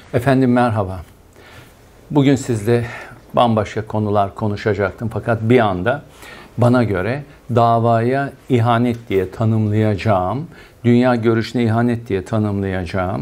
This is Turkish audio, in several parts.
Efendim merhaba. Bugün sizle bambaşka konular konuşacaktım fakat bir anda bana göre davaya ihanet diye tanımlayacağım, dünya görüşüne ihanet diye tanımlayacağım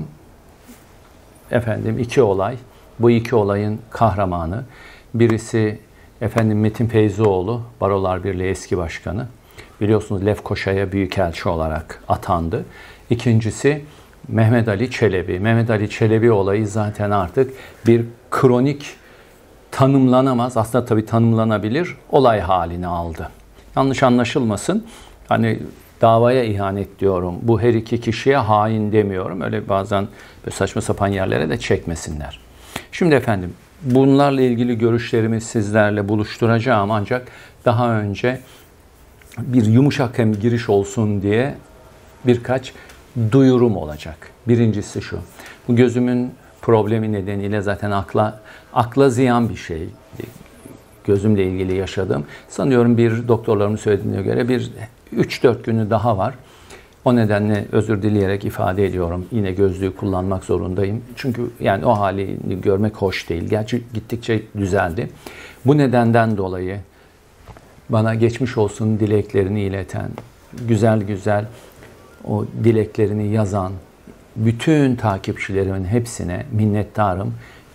iki olay. Bu iki olayın kahramanı. Birisi Metin Feyzioğlu, Barolar Birliği eski başkanı. Biliyorsunuz Lefkoşa'ya büyükelçi olarak atandı. İkincisi Mehmet Ali Çelebi. Mehmet Ali Çelebi olayı zaten artık bir kronik, tanımlanamaz, aslında tabii tanımlanabilir olay halini aldı. Yanlış anlaşılmasın. Hani davaya ihanet diyorum. Bu her iki kişiye hain demiyorum. Öyle bazen böyle saçma sapan yerlere de çekmesinler. Şimdi efendim bunlarla ilgili görüşlerimi sizlerle buluşturacağım ancak daha önce bir yumuşak hem giriş olsun diye birkaç duyurum olacak. Birincisi şu. Bu gözümün problemi nedeniyle zaten akla ziyan bir şey. Gözümle ilgili yaşadığım. Sanıyorum bir doktorlarımın söylediğine göre bir 3-4 günü daha var. O nedenle özür dileyerek ifade ediyorum. Yine gözlüğü kullanmak zorundayım. Çünkü yani o halini görmek hoş değil. Gerçi gittikçe düzeldi. Bu nedenden dolayı bana geçmiş olsun dileklerini ileten, güzel güzel o dileklerini yazan bütün takipçilerimin hepsine minnettarım.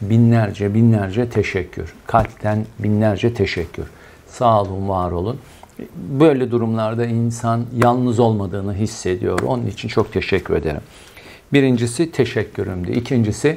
Binlerce teşekkür. Kalpten binlerce teşekkür. Sağ olun, var olun. Böyle durumlarda insan yalnız olmadığını hissediyor. Onun için çok teşekkür ederim. Birincisi teşekkürümdü. İkincisi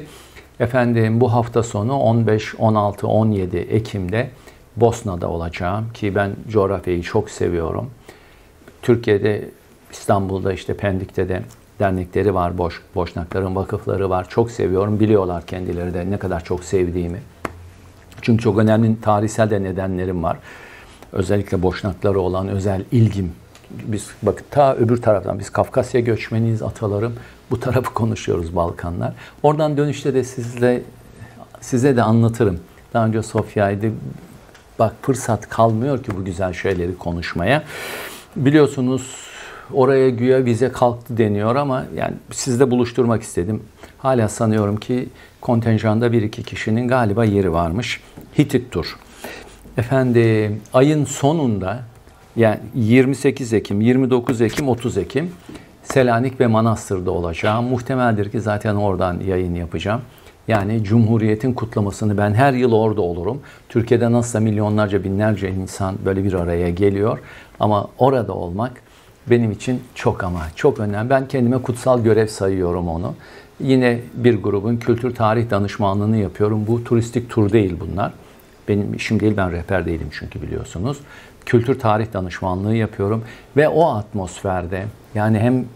bu hafta sonu 15, 16, 17 Ekim'de Bosna'da olacağım ki ben coğrafyayı çok seviyorum. Türkiye'de, İstanbul'da Pendik'te de dernekleri var, Boşnakların vakıfları var. Çok seviyorum. Biliyorlar kendileri de ne kadar çok sevdiğimi. Çünkü çok önemli tarihsel de nedenlerim var. Özellikle Boşnaklara olan özel ilgim. Biz bakın ta öbür taraftan, biz Kafkasya göçmeniyiz atalarım. Bu tarafı konuşuyoruz, Balkanlar. Oradan dönüşte de size de anlatırım. Daha önce Sofya'ydı. Bak fırsat kalmıyor ki bu güzel şeyleri konuşmaya. Biliyorsunuz oraya güya vize kalktı deniyor ama yani sizle buluşturmak istedim. Hala sanıyorum ki kontenjanda 1-2 kişinin galiba yeri varmış. Hitit tur. Ayın sonunda yani 28 Ekim, 29 Ekim, 30 Ekim Selanik ve Manastır'da olacağım. Muhtemeldir ki zaten oradan yayın yapacağım. Yani Cumhuriyet'in kutlamasını ben her yıl orada olurum. Türkiye'de nasılsa milyonlarca, binlerce insan böyle bir araya geliyor. Ama orada olmak benim için çok önemli. Ben kendime kutsal görev sayıyorum onu. Yine bir grubun kültür tarih danışmanlığını yapıyorum. Bu turistik tur değil bunlar. Benim işim değil, ben rehber değilim çünkü biliyorsunuz. Kültür tarih danışmanlığı yapıyorum. Ve o atmosferde yani hem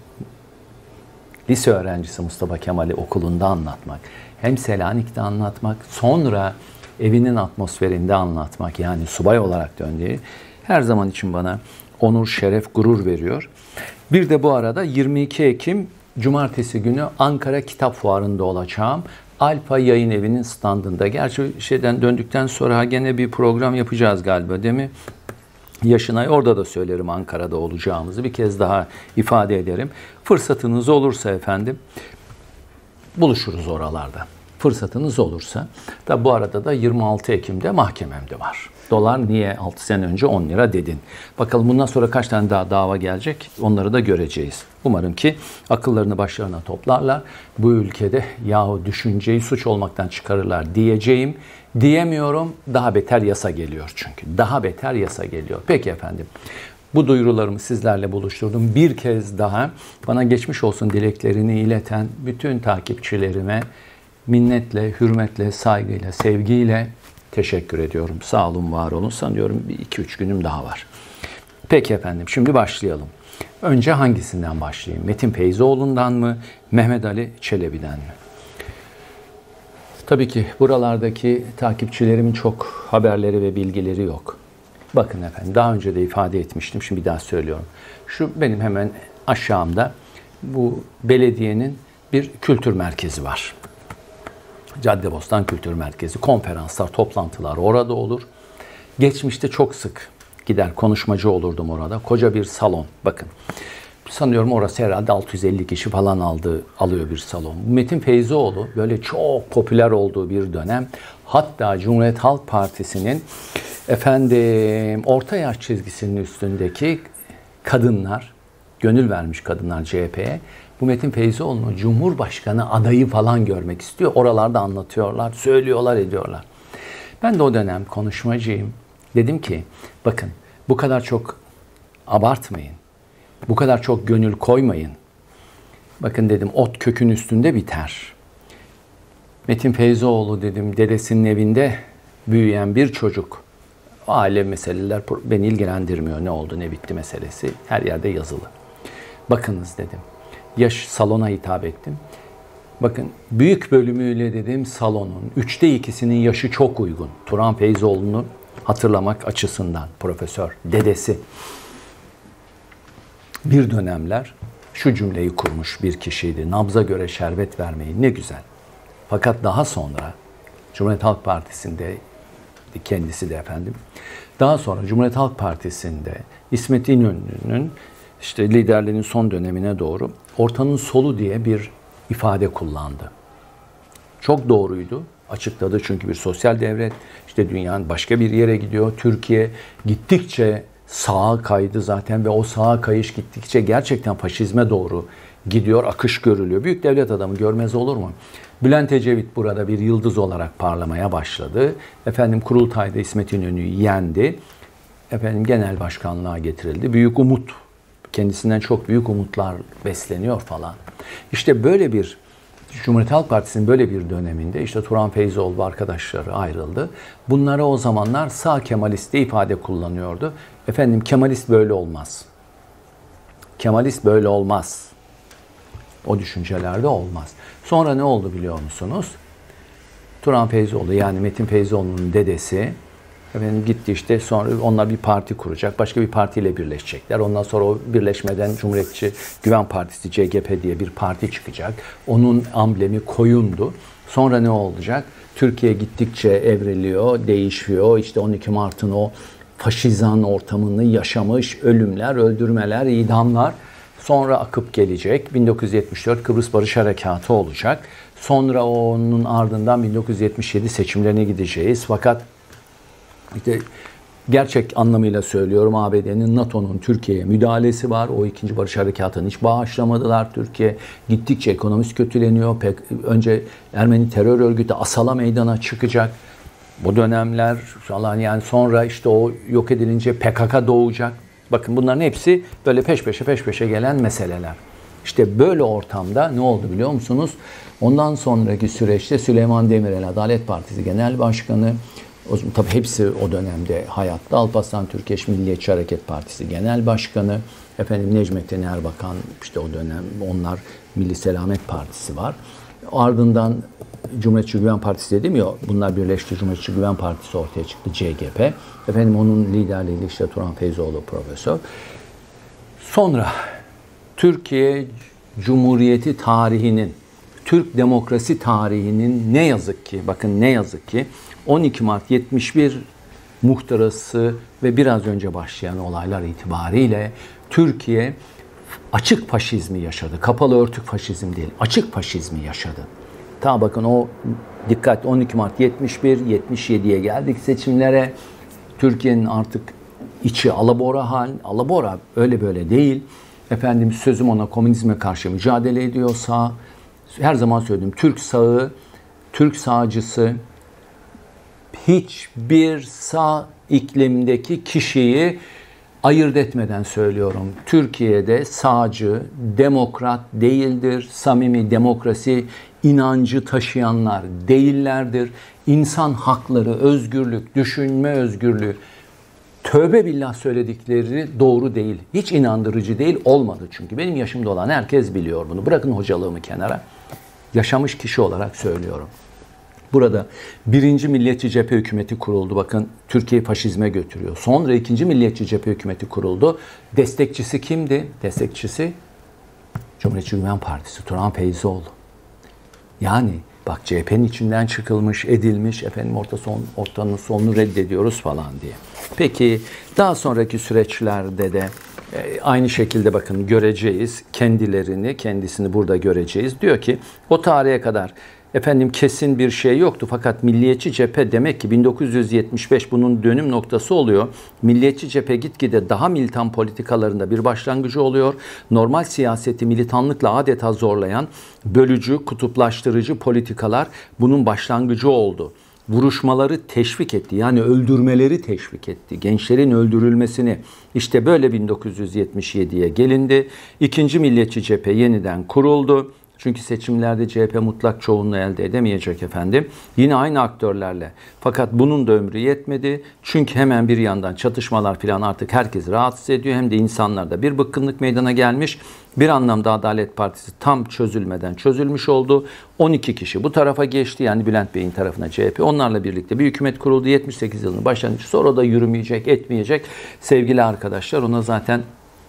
lise öğrencisi Mustafa Kemal'i okulunda anlatmak, hem Selanik'te anlatmak, sonra evinin atmosferinde anlatmak, yani subay olarak döndüğü her zaman için bana onur, şeref, gurur veriyor. Bir de bu arada 22 Ekim Cumartesi günü Ankara Kitap Fuarı'nda olacağım. Alfa Yayın Evi'nin standında. Gerçi döndükten sonra gene bir program yapacağız galiba, değil mi? Yaşınay, orada da söylerim Ankara'da olacağımızı. Bir kez daha ifade ederim. Fırsatınız olursa buluşuruz oralarda. Fırsatınız olursa. Da bu arada da 26 Ekim'de mahkemem de var. Dolar niye 6 sene önce 10 lira dedin? Bakalım bundan sonra kaç tane daha dava gelecek? Onları da göreceğiz. Umarım ki akıllarını başlarına toplarlar. Bu ülkede yahu düşünceyi suç olmaktan çıkarırlar diyeceğim. Diyemiyorum. Daha beter yasa geliyor çünkü. Daha beter yasa geliyor. Peki efendim. Bu duyurularımı sizlerle buluşturdum. Bir kez daha bana geçmiş olsun dileklerini ileten bütün takipçilerime minnetle, hürmetle, saygıyla, sevgiyle teşekkür ediyorum. Sağ olun, var olun. Sanıyorum 2-3 günüm daha var. Peki efendim, şimdi başlayalım. Önce hangisinden başlayayım? Metin Feyzioğlu'ndan mı? Mehmet Ali Çelebi'den mi? Tabii ki buralardaki takipçilerimin çok haberleri ve bilgileri yok. Bakın efendim, daha önce de ifade etmiştim. Şimdi bir daha söylüyorum. Şu benim hemen aşağımda bu belediyenin bir kültür merkezi var. Caddebostan Kültür Merkezi, konferanslar, toplantılar orada olur. Geçmişte çok sık gider konuşmacı olurdum orada. Koca bir salon. Bakın sanıyorum orası herhalde 650 kişi falan alıyor bir salon. Metin Feyzioğlu böyle çok popüler olduğu bir dönem. Hatta Cumhuriyet Halk Partisi'nin orta yaş çizgisinin üstündeki kadınlar, gönül vermiş kadınlar CHP'ye, bu Metin Feyzioğlu'nu Cumhurbaşkanı adayı falan görmek istiyor. Oralarda anlatıyorlar, söylüyorlar, ediyorlar. Ben de o dönem konuşmacıyım. Dedim ki bakın bu kadar çok abartmayın. Bu kadar çok gönül koymayın. Bakın dedim ot kökün üstünde biter. Metin Feyzioğlu dedim dedesinin evinde büyüyen bir çocuk. Aile meseleler beni ilgilendirmiyor. Ne oldu ne bitti meselesi. Her yerde yazılı. Bakınız dedim. Salona hitap ettim. Bakın büyük bölümüyle dedim salonun 2/3'ünün yaşı çok uygun. Turan Feyzioğlu'nu hatırlamak açısından profesör, dedesi. Bir dönemler şu cümleyi kurmuş bir kişiydi. Nabza göre şerbet vermeyi ne güzel. Fakat daha sonra Cumhuriyet Halk Partisi'nde kendisi de efendim. Daha sonra Cumhuriyet Halk Partisi'nde İsmet İnönü'nün işte liderliğinin son dönemine doğru ortanın solu diye bir ifade kullandı. Çok doğruydu. Açıkladı çünkü bir sosyal devlet. İşte dünyanın başka bir yere gidiyor. Türkiye gittikçe sağa kaydı zaten ve o sağa kayış gittikçe gerçekten faşizme doğru gidiyor, akış görülüyor. Büyük devlet adamı görmez olur mu? Bülent Ecevit burada bir yıldız olarak parlamaya başladı. Kurultayda İsmet İnönü'yü yendi. Genel başkanlığa getirildi. Büyük umut, kendisinden çok büyük umutlar besleniyor falan. İşte böyle bir Cumhuriyet Halk Partisi'nin böyle bir döneminde işte Turan Feyzioğlu ve arkadaşları ayrıldı. Bunlara o zamanlar sağ Kemalist diye ifade kullanıyordu. Kemalist böyle olmaz. Kemalist böyle olmaz. O düşüncelerde olmaz. Sonra ne oldu biliyor musunuz? Turan Feyzioğlu yani Metin Feyzioğlu'nun dedesi gitti işte sonra onlar bir parti kuracak. Başka bir partiyle birleşecekler. Ondan sonra o birleşmeden Cumhuriyetçi Güven Partisi CGP diye bir parti çıkacak. Onun amblemi koyundu. Sonra ne olacak? Türkiye gittikçe evriliyor, değişiyor. İşte 12 Mart'ın o faşizan ortamını yaşamış, ölümler, öldürmeler, idamlar. Sonra akıp gelecek. 1974 Kıbrıs Barış Harekatı olacak. Sonra onun ardından 1977 seçimlerine gideceğiz. Fakat işte gerçek anlamıyla söylüyorum ABD'nin, NATO'nun Türkiye'ye müdahalesi var. O ikinci Barış Harekatı'nı hiç bağışlamadılar. Türkiye gittikçe ekonomisi kötüleniyor. Önce Ermeni terör örgütü Asal'a meydana çıkacak. Bu dönemler yani sonra işte o yok edilince PKK doğacak. Bakın bunların hepsi böyle peş peşe gelen meseleler. İşte böyle ortamda ne oldu biliyor musunuz? Ondan sonraki süreçte Süleyman Demirel Adalet Partisi Genel Başkanı, tabii hepsi o dönemde hayatta. Alparslan Türkeş Milliyetçi Hareket Partisi Genel Başkanı, Necmettin Erbakan işte o dönem onlar Milli Selamet Partisi var. Ardından Cumhuriyetçi Güven Partisi dedim ya, bunlar birleşti, Cumhuriyetçi Güven Partisi ortaya çıktı, CGP. Onun liderliğiyle işte Turan Feyzioğlu profesör. Sonra Türkiye Cumhuriyeti tarihinin, Türk demokrasi tarihinin ne yazık ki 12 Mart 71 muhtırası ve biraz önce başlayan olaylar itibariyle Türkiye açık faşizmi yaşadı. Kapalı örtük faşizm değil, açık faşizmi yaşadı. Bakın o dikkat 12 Mart 71, 77'ye geldik seçimlere. Türkiye'nin artık içi alabora hal, alabora öyle böyle değil. Sözüm ona komünizme karşı mücadele ediyorsa, her zaman söyledim Türk sağı, Türk sağcısı hiçbir sağ iklimdeki kişiyi ayırt etmeden söylüyorum. Türkiye'de sağcı, demokrat değildir. Samimi demokrasi inancı taşıyanlar değillerdir. İnsan hakları, özgürlük, düşünme özgürlüğü, tövbe billah söyledikleri doğru değil. Hiç inandırıcı değil, olmadı çünkü. Benim yaşımda olan herkes biliyor bunu. Bırakın hocalığımı kenara. Yaşamış kişi olarak söylüyorum. Burada 1. Milliyetçi Cephe Hükümeti kuruldu. Bakın Türkiye'yi faşizme götürüyor. Sonra 2. Milliyetçi Cephe Hükümeti kuruldu. Destekçisi kimdi? Destekçisi Cumhuriyetçi Güven Partisi, Turan Feyzioğlu. Yani bak CHP'nin içinden çıkılmış, edilmiş, ortanın sonunu reddediyoruz falan diye. Peki daha sonraki süreçlerde de Aynı şekilde bakın göreceğiz kendisini burada göreceğiz. Diyor ki o tarihe kadar efendim kesin bir şey yoktu fakat milliyetçi cephe demek ki 1975 bunun dönüm noktası oluyor. Milliyetçi cephe gitgide daha militan politikalarında bir başlangıcı oluyor. Normal siyaseti militanlıkla adeta zorlayan bölücü, kutuplaştırıcı politikalar bunun başlangıcı oldu. Vuruşmaları teşvik etti. Yani öldürmeleri teşvik etti. Gençlerin öldürülmesini. İşte böyle 1977'ye gelindi. İkinci milliyetçi cephe yeniden kuruldu. Çünkü seçimlerde CHP mutlak çoğunluğu elde edemeyecek efendim. Yine aynı aktörlerle. Fakat bunun da ömrü yetmedi. Çünkü hemen bir yandan çatışmalar falan artık herkesi rahatsız ediyor. Hem de insanlarda bir bıkkınlık meydana gelmiş. Bir anlamda Adalet Partisi tam çözülmeden çözülmüş oldu. 12 kişi bu tarafa geçti. Yani Bülent Bey'in tarafına CHP. Onlarla birlikte bir hükümet kuruldu. 78 yılının başlangıcı. Sonra da yürümeyecek, etmeyecek. Sevgili arkadaşlar ona zaten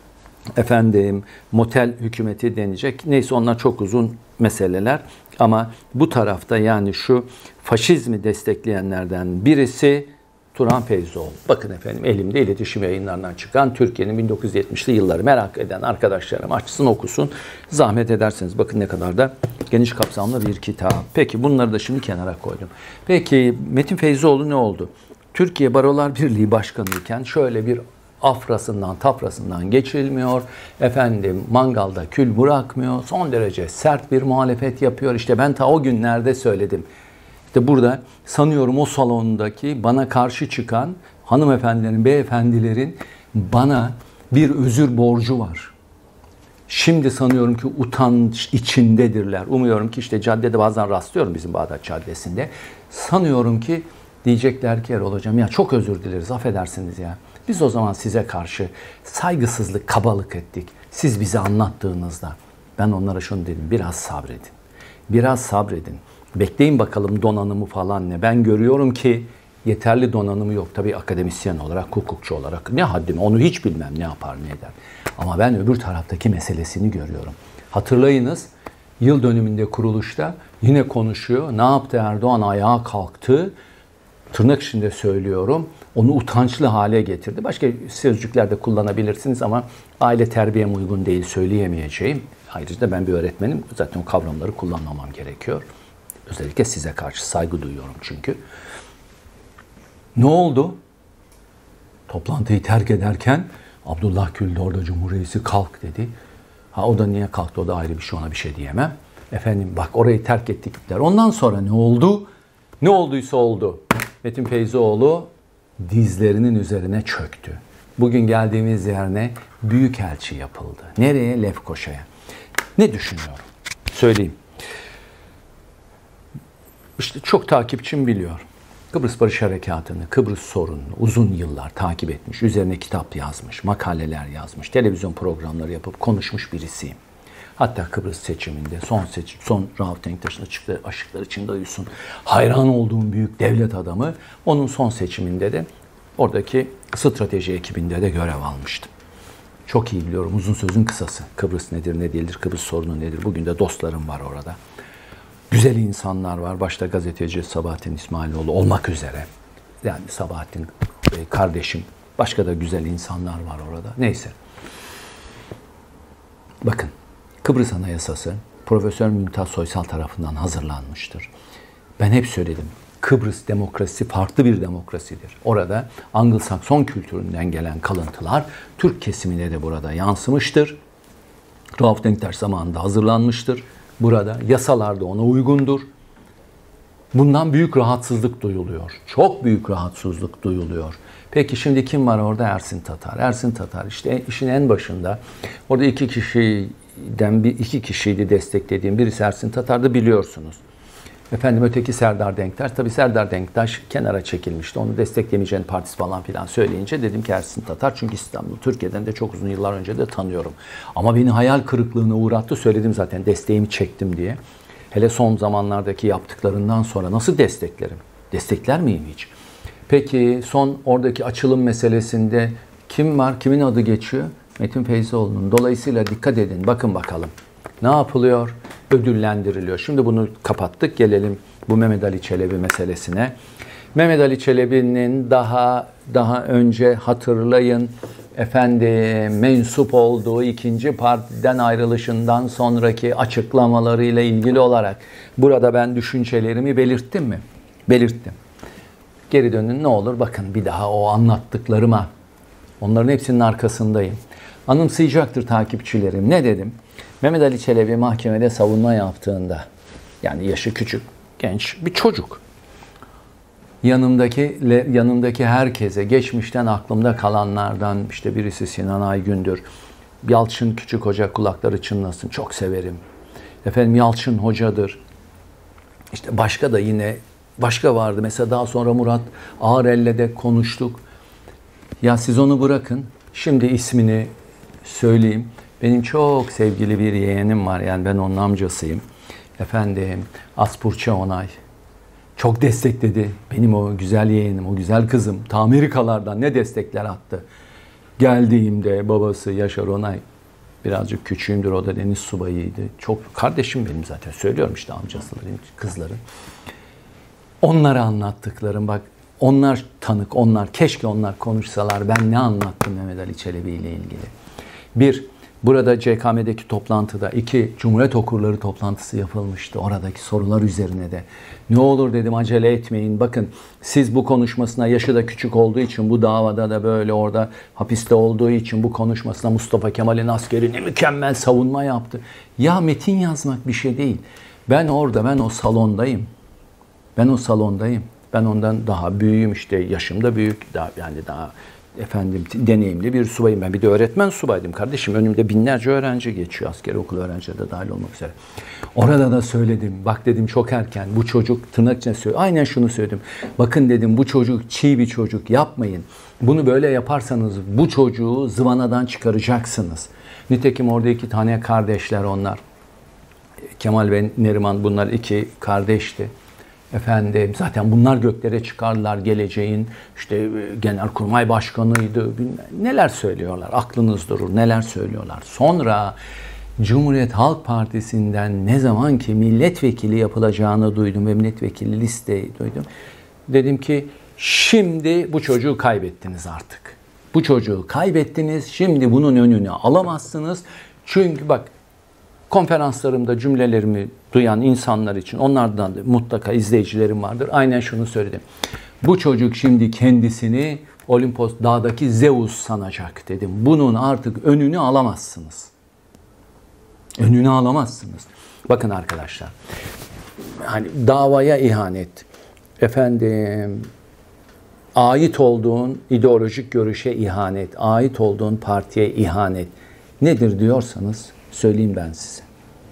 efendim motel hükümeti denecek. Neyse onlar çok uzun meseleler. Ama bu tarafta yani şu faşizmi destekleyenlerden birisi Turan Feyzoğlu. Bakın efendim elimde iletişim yayınlarından çıkan Türkiye'nin 1970'li yılları merak eden arkadaşlarım açsın okusun. Zahmet ederseniz bakın ne kadar da geniş kapsamlı bir kitap. Peki bunları da şimdi kenara koydum. Peki Metin Feyzoğlu ne oldu? Türkiye Barolar Birliği Başkanı iken şöyle bir afrasından tafrasından geçilmiyor. Efendim mangalda kül bırakmıyor. Son derece sert bir muhalefet yapıyor. İşte ben ta o günlerde söyledim. İşte burada sanıyorum o salondaki bana karşı çıkan hanımefendilerin, beyefendilerin bana bir özür borcu var. Şimdi sanıyorum ki utanç içindedirler. Umuyorum ki işte caddede bazen rastlıyorum bizim Bağdat Caddesi'nde. Sanıyorum ki diyecekler ki Erol Hocam ya çok özür dileriz affedersiniz ya. Biz o zaman size karşı saygısızlık, kabalık ettik. Siz bize anlattığınızda ben onlara şunu dedim. Biraz sabredin. Biraz sabredin. Bekleyin bakalım donanımı falan ne. Ben görüyorum ki yeterli donanımı yok. Tabii akademisyen olarak, hukukçu olarak ne haddime onu hiç bilmem ne yapar ne eder. Ama ben öbür taraftaki meselesini görüyorum. Hatırlayınız yıl dönümünde kuruluşta yine konuşuyor. Ne yaptı Erdoğan? Ayağa kalktı. Tırnak içinde söylüyorum. Onu utançlı hale getirdi. Başka sözcükler de kullanabilirsiniz ama aile terbiyem uygun değil söyleyemeyeceğim. Ayrıca da ben bir öğretmenim. Zaten o kavramları kullanmamam gerekiyor. Özellikle size karşı saygı duyuyorum çünkü. Ne oldu? Toplantıyı terk ederken Abdullah Gül de orada Cumhuriyeti kalk dedi. Ha o da niye kalktı o da ayrı bir şey ona bir şey diyemem. Efendim bak orayı terk ettikler. Ondan sonra ne oldu? Ne olduysa oldu. Metin Feyzoğlu dizlerinin üzerine çöktü. Bugün geldiğimiz yerine büyükelçi yapıldı. Nereye? Lefkoşa'ya. Ne düşünüyorum? Söyleyeyim. İşte çok takipçim biliyor. Kıbrıs Barış Harekatı'nı, Kıbrıs sorununu uzun yıllar takip etmiş. Üzerine kitap yazmış, makaleler yazmış, televizyon programları yapıp konuşmuş birisiyim. Hatta Kıbrıs seçiminde son Rauf Denktaş'ın çıktığı aşıklar içinde uyusun. Hayran olduğum büyük devlet adamı onun son seçiminde de oradaki strateji ekibinde de görev almıştım. Çok iyi biliyorum uzun sözün kısası. Kıbrıs nedir ne değildir, Kıbrıs sorunu nedir. Bugün de dostlarım var orada. Güzel insanlar var. Başta gazeteci Sabahattin İsmailoğlu olmak üzere. Yani Sabahattin kardeşim. Başka da güzel insanlar var orada. Neyse. Bakın. Kıbrıs Anayasası Profesör Mümtaz Soysal tarafından hazırlanmıştır. Ben hep söyledim. Kıbrıs demokrasisi farklı bir demokrasidir. Orada Anglo-Sakson kültüründen gelen kalıntılar Türk kesimine de burada yansımıştır. Rauf Denktaş zamanında hazırlanmıştır. Burada yasalar da ona uygundur. Bundan büyük rahatsızlık duyuluyor. Çok büyük rahatsızlık duyuluyor. Peki şimdi kim var orada? Ersin Tatar. Ersin Tatar işte işin en başında. Orada iki kişiydi desteklediğim. Birisi Ersin Tatar'dı biliyorsunuz. Efendim öteki Serdar Denktaş. Tabii Serdar Denktaş kenara çekilmişti. Onu desteklemeyeceğini partisi falan filan söyleyince dedim ki Ersin Tatar. Çünkü İstanbul, Türkiye'den de çok uzun yıllar önce de tanıyorum. Ama beni hayal kırıklığına uğrattı. Söyledim zaten desteğimi çektim diye. Hele son zamanlardaki yaptıklarından sonra nasıl desteklerim? Destekler miyim hiç? Peki son oradaki açılım meselesinde kim var? Kimin adı geçiyor? Metin Feyzoğlu'nun. Dolayısıyla dikkat edin. Bakın bakalım. Ne yapılıyor? Ödüllendiriliyor. Şimdi bunu kapattık. Gelelim bu Mehmet Ali Çelebi meselesine. Mehmet Ali Çelebi'nin daha önce hatırlayın mensup olduğu ikinci partiden ayrılışından sonraki açıklamalarıyla ilgili olarak burada ben düşüncelerimi belirttim mi? Belirttim. Geri dönün ne olur bakın bir daha o anlattıklarıma. Onların hepsinin arkasındayım. Anımsayacaktır takipçilerim. Ne dedim? Mehmet Ali Çelebi mahkemede savunma yaptığında, yani yaşı küçük, genç bir çocuk. Yanımdaki herkese, geçmişten aklımda kalanlardan işte birisi Sinan Aygün'dür. Yalçın Küçük Hoca, kulakları çınlasın, çok severim. Yalçın Hoca'dır. İşte başka da yine başka vardı. Mesela daha sonra Murat Ağrel'le de konuştuk. Ya siz onu bırakın. Şimdi ismini söyleyeyim. Benim çok sevgili bir yeğenim var. Yani ben onun amcasıyım. Aspurça Onay. Çok destekledi. Benim o güzel yeğenim, o güzel kızım. Ta Amerikalardan ne destekler attı. Geldiğimde babası Yaşar Onay. Birazcık küçüğümdür. O da deniz subayıydı. Çok kardeşim benim zaten. Söylüyorum işte amcasıların, kızları. Onlara anlattıklarım bak. Onlar tanık, keşke onlar konuşsalar. Ben ne anlattım Mehmet Ali Çelebi ile ilgili. Bir, burada CKM'deki toplantıda. İki, Cumhuriyet Okurları toplantısı yapılmıştı. Oradaki sorular üzerine de. Ne olur dedim acele etmeyin. Bakın siz bu konuşmasına, yaşı da küçük olduğu için, bu davada da böyle orada hapiste olduğu için bu konuşmasına Mustafa Kemal'in askeri ne mükemmel savunma yaptı. Ya metin yazmak bir şey değil. Ben o salondayım. Ben ondan daha büyüğüm işte, yaşımda büyük, daha deneyimli bir subayım. Ben bir de öğretmen subaydım kardeşim. Önümde binlerce öğrenci geçiyor, askeri okul öğrencileri de dahil olmak üzere. Orada da söyledim. Bak dedim çok erken bu çocuk, tırnak içine söylüyorum. Aynen şunu söyledim. Bakın dedim bu çocuk çiğ bir çocuk, yapmayın. Bunu böyle yaparsanız bu çocuğu zıvanadan çıkaracaksınız. Nitekim orada 2 tane kardeşler onlar. Kemal ve Neriman, bunlar 2 kardeşti. Zaten bunlar göklere çıkarlar, geleceğin işte Genelkurmay Başkanıydı. Neler söylüyorlar, aklınız durur, neler söylüyorlar. Sonra Cumhuriyet Halk Partisi'nden ne zaman ki milletvekili yapılacağını duydum ve milletvekili listeyi duydum. Dedim ki şimdi bu çocuğu kaybettiniz artık. Bu çocuğu kaybettiniz, şimdi bunun önünü alamazsınız. Çünkü bak, konferanslarımda cümlelerimi duyan insanlar için, onlardan da mutlaka izleyicilerim vardır. Aynen şunu söyledim. Bu çocuk şimdi kendisini Olimpos dağdaki Zeus sanacak dedim. Bunun artık önünü alamazsınız. Önünü alamazsınız. Bakın arkadaşlar. Hani davaya ihanet. Ait olduğun ideolojik görüşe ihanet. Ait olduğun partiye ihanet. Nedir diyorsanız söyleyeyim ben size.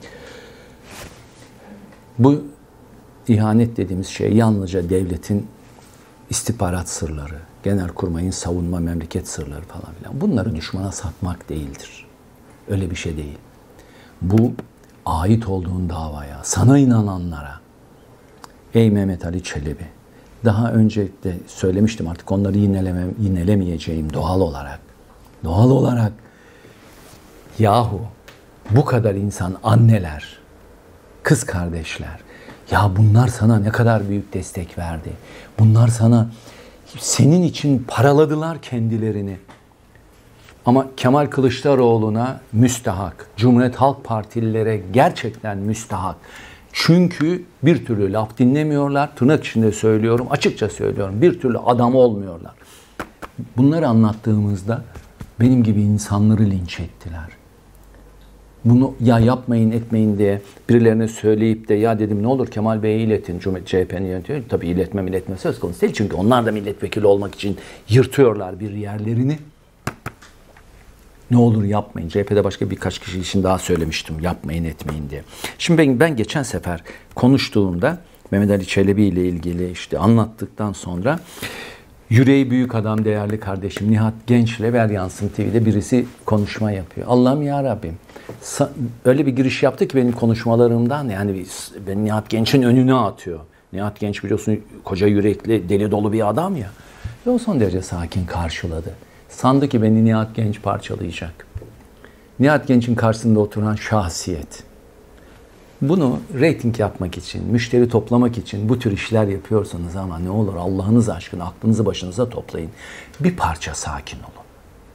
Bu ihanet dediğimiz şey yalnızca devletin istihbarat sırları, Genelkurmay'ın savunma, memleket sırları falan filan. Bunları düşmana satmak değildir. Öyle bir şey değil. Bu ait olduğun davaya, sana inananlara, ey Mehmet Ali Çelebi, daha önce de söylemiştim, artık onları yinelemeyeceğim doğal olarak. Doğal olarak. Yahu bu kadar insan, anneler, kız kardeşler, ya bunlar sana ne kadar büyük destek verdi. Bunlar senin için paraladılar kendilerini. Ama Kemal Kılıçdaroğlu'na müstahak, Cumhuriyet Halk Partililere gerçekten müstahak. Çünkü bir türlü laf dinlemiyorlar. Tırnak içinde söylüyorum, açıkça söylüyorum. Bir türlü adam olmuyorlar. Bunları anlattığımızda benim gibi insanları linç ettiler. Bunu ya yapmayın etmeyin diye birilerine söyleyip de ya dedim ne olur Kemal Bey'e iletin, CHP'nin yönetiyor. Tabii iletme söz konusu değil. Çünkü onlar da milletvekili olmak için yırtıyorlar bir yerlerini. Ne olur yapmayın. CHP'de başka birkaç kişi için daha söylemiştim. Yapmayın etmeyin diye. Şimdi ben geçen sefer konuştuğumda Mehmet Ali Çelebi ile ilgili işte anlattıktan sonra yüreği büyük adam, değerli kardeşim Nihat Genç'le Ver Yansın TV'de birisi konuşma yapıyor. Allah'ım ya Rabbim. Öyle bir giriş yaptı ki benim konuşmalarımdan, yani ben Nihat Genç'in önüne atıyor. Nihat Genç biliyorsun koca yürekli, deli dolu bir adam ya. Ve o son derece sakin karşıladı. Sandı ki beni Nihat Genç parçalayacak. Nihat Genç'in karşısında oturan şahsiyet. Bunu reyting yapmak için, müşteri toplamak için bu tür işler yapıyorsanız ama ne olur Allah'ınız aşkına aklınızı başınıza toplayın. Bir parça sakin olun.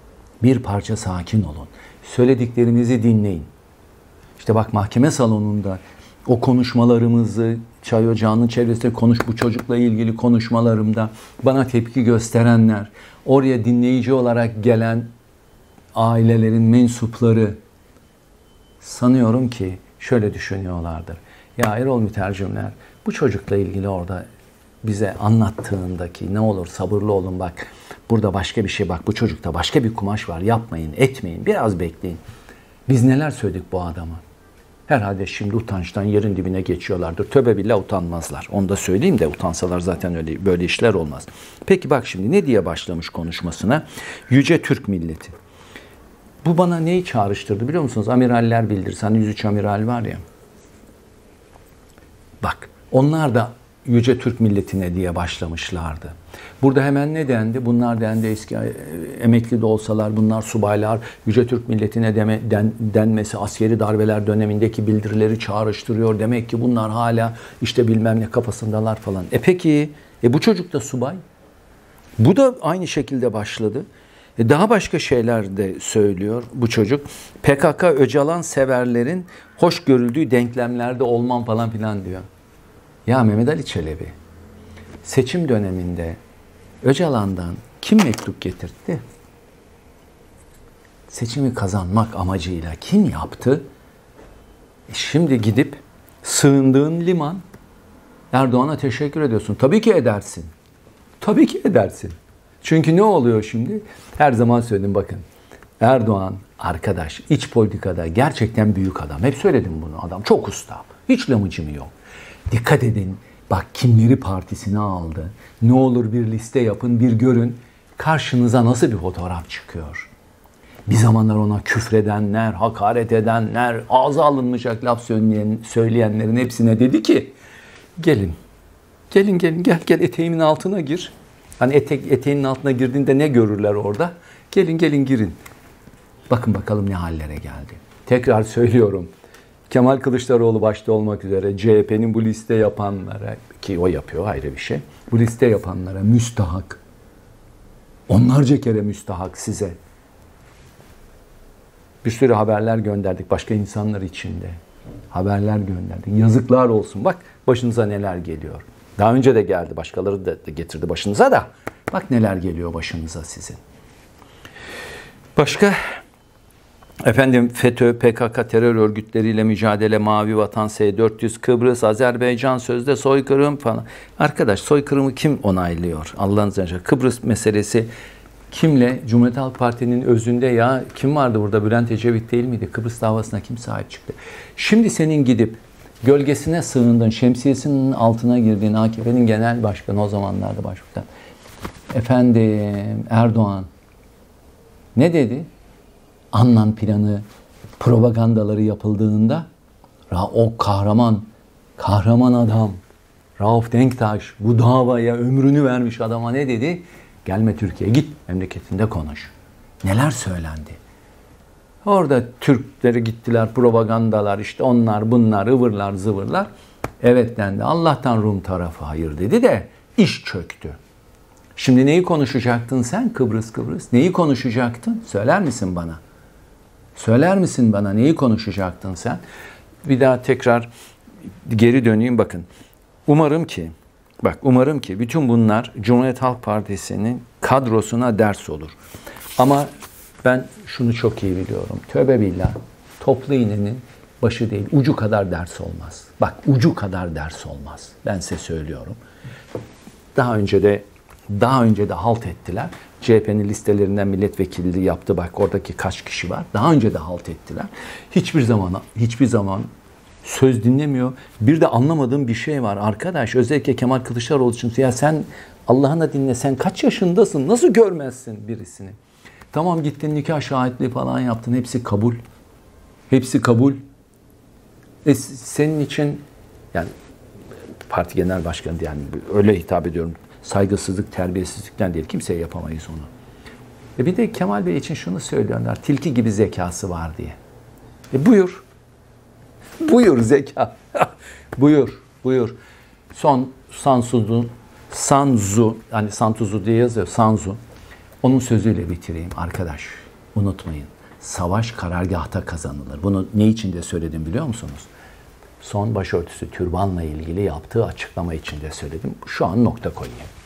Bir parça sakin olun. Söylediklerimizi dinleyin. İşte bak mahkeme salonunda o konuşmalarımızı, çay ocağının çevresinde bu çocukla ilgili konuşmalarımda bana tepki gösterenler, oraya dinleyici olarak gelen ailelerin mensupları sanıyorum ki şöyle düşünüyorlardır. Ya Erol Mütercimler bu çocukla ilgili orada bize anlattığındaki ne olur sabırlı olun bak. Burada başka bir şey bak bu çocukta başka bir kumaş var yapmayın etmeyin biraz bekleyin. Biz neler söyledik bu adama? Herhalde şimdi utançtan yerin dibine geçiyorlardır. Tövbe billah utanmazlar. Onu da söyleyeyim de utansalar zaten öyle böyle işler olmaz. Peki bak şimdi ne diye başlamış konuşmasına? Yüce Türk milleti. Bu bana neyi çağrıştırdı biliyor musunuz? Amiraller bildirsin. Hani 103 amiral var ya. Bak onlar da Yüce Türk milletine diye başlamışlardı. Burada hemen ne dendi? Bunlar dendi eski emekli de olsalar bunlar subaylar. Yüce Türk milletine denmesi askeri darbeler dönemindeki bildirileri çağrıştırıyor. Demek ki bunlar hala işte bilmem ne kafasındalar falan. Peki bu çocuk da subay. Bu da aynı şekilde başladı. Daha başka şeyler de söylüyor bu çocuk. PKK Öcalan severlerin hoş görüldüğü denklemlerde olmam falan filan diyor. Ya Mehmet Ali Çelebi, seçim döneminde Öcalan'dan kim mektup getirtti? Seçimi kazanmak amacıyla kim yaptı? Şimdi gidip sığındığın liman, Erdoğan'a teşekkür ediyorsun. Tabii ki edersin. Tabii ki edersin. Çünkü ne oluyor şimdi? Her zaman söyledim bakın. Erdoğan arkadaş iç politikada gerçekten büyük adam. Hep söyledim bunu. Adam çok usta. Hiç lamıcımı yok. Dikkat edin. Bak kimleri partisine aldı. Ne olur bir liste yapın, bir görün. Karşınıza nasıl bir fotoğraf çıkıyor. Bir zamanlar ona küfredenler, hakaret edenler, ağza alınmayacak laf söyleyenlerin hepsine dedi ki gelin. Gel eteğimin altına gir. Hani eteğinin altına girdiğinde ne görürler orada? Gelin girin. Bakın bakalım ne hallere geldi. Tekrar söylüyorum. Kemal Kılıçdaroğlu başta olmak üzere CHP'nin bu liste yapanlara, ki o yapıyor ayrı bir şey, bu liste yapanlara müstahak, onlarca kere müstahak size. Bir sürü haberler gönderdik başka insanlar için de. Haberler gönderdik. Yazıklar olsun. Bak başınıza neler geliyor. Daha önce de geldi. Başkaları da getirdi başınıza da. Bak neler geliyor başınıza sizin. Başka? Efendim FETÖ, PKK terör örgütleriyle mücadele, Mavi Vatan, S-400, Kıbrıs, Azerbaycan sözde soykırım falan. Arkadaş soykırımı kim onaylıyor? Allah'ın izniyle. Kıbrıs meselesi kimle? Cumhuriyet Halk Parti'nin özünde ya kim vardı burada? Bülent Ecevit değil miydi? Kıbrıs davasına kim sahip çıktı? Şimdi senin gidip gölgesine sığındın, şemsiyesinin altına girdiğin AKP'nin genel başkanı o zamanlarda başbakan. Efendim Erdoğan ne dedi? Annan planı propagandaları yapıldığında o kahraman adam Rauf Denktaş bu davaya ömrünü vermiş adama ne dedi? Gelme Türkiye'ye git memleketinde konuş. Neler söylendi? Orada Türkleri gittiler propagandalar işte onlar bunlar ıvırlar zıvırlar. Evet dendi Allah'tan Rum tarafı hayır dedi de iş çöktü. Şimdi neyi konuşacaktın sen Kıbrıs? Neyi konuşacaktın? Söyler misin bana? Söyler misin bana neyi konuşacaktın sen? Bir daha tekrar geri döneyim bakın. Umarım ki bütün bunlar Cumhuriyet Halk Partisi'nin kadrosuna ders olur. Ama ben şunu çok iyi biliyorum. Tövbe billah toplu iğnenin başı değil ucu kadar ders olmaz. Bak ucu kadar ders olmaz. Ben size söylüyorum. Daha önce de halt ettiler. CHP'nin listelerinden milletvekilliği yaptı. Bak oradaki kaç kişi var. Daha önce de halt ettiler. Hiçbir zaman söz dinlemiyor. Bir de anlamadığım bir şey var. Arkadaş özellikle Kemal Kılıçdaroğlu için ya sen Allah'ına dinle sen kaç yaşındasın? Nasıl görmezsin birisini? Tamam gittin nikah şahitliği falan yaptın. Hepsi kabul. Hepsi kabul. Senin için yani parti genel başkanı yani öyle hitap ediyorum. Saygısızlık, terbiyesizlikten değil. Kimseye yapamayız onu. Bir de Kemal Bey için şunu söylüyorlar. Tilki gibi zekası var diye. Buyur. Buyur zeka. Buyur. Sanzu, hani Santuzu diye yazıyor. Sanzu. Onun sözüyle bitireyim arkadaş. Unutmayın, savaş karargahta kazanılır. Bunu ne için de söyledim biliyor musunuz? Son başörtüsü türbanla ilgili yaptığı açıklama için de söyledim. Şu an nokta koyayım.